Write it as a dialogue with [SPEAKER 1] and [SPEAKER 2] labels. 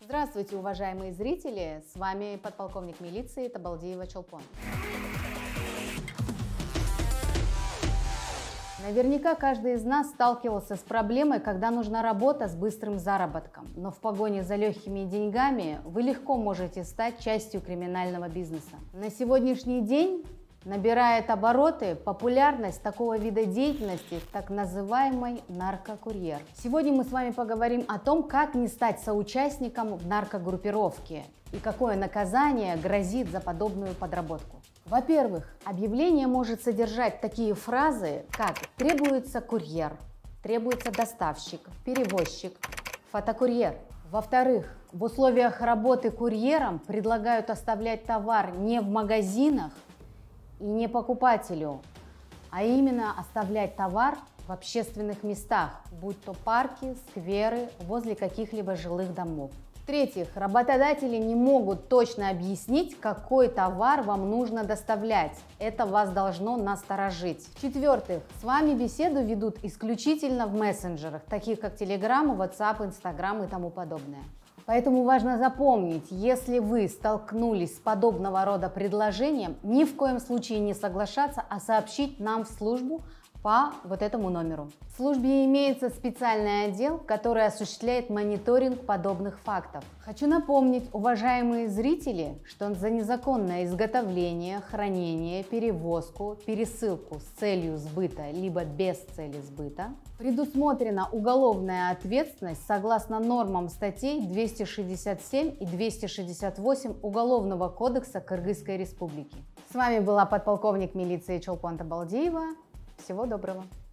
[SPEAKER 1] Здравствуйте, уважаемые зрители! С вами подполковник милиции Табалдиева Чолпон. Наверняка каждый из нас сталкивался с проблемой, когда нужна работа с быстрым заработком, но в погоне за легкими деньгами вы легко можете стать частью криминального бизнеса. На сегодняшний день набирает обороты популярность такого вида деятельности, так называемый наркокурьер. Сегодня мы с вами поговорим о том, как не стать соучастником в наркогруппировке и какое наказание грозит за подобную подработку. Во-первых, объявление может содержать такие фразы, как «требуется курьер», «требуется доставщик», «перевозчик», «фотокурьер». Во-вторых, в условиях работы курьером предлагают оставлять товар не в магазинах и не покупателю, а именно оставлять товар в общественных местах, будь то парки, скверы, возле каких-либо жилых домов. В-третьих, работодатели не могут точно объяснить, какой товар вам нужно доставлять. Это вас должно насторожить. В-четвертых, с вами беседу ведут исключительно в мессенджерах, таких как Telegram, WhatsApp, Instagram и тому подобное. Поэтому важно запомнить, если вы столкнулись с подобного рода предложением, ни в коем случае не соглашаться, а сообщить нам в службу по вот этому номеру. В службе имеется специальный отдел, который осуществляет мониторинг подобных фактов. Хочу напомнить, уважаемые зрители, что за незаконное изготовление, хранение, перевозку, пересылку с целью сбыта либо без цели сбыта предусмотрена уголовная ответственность согласно нормам статей 267 и 268 Уголовного кодекса Кыргызской Республики. С вами была подполковник милиции Чолпон Табалдиева. Всего доброго!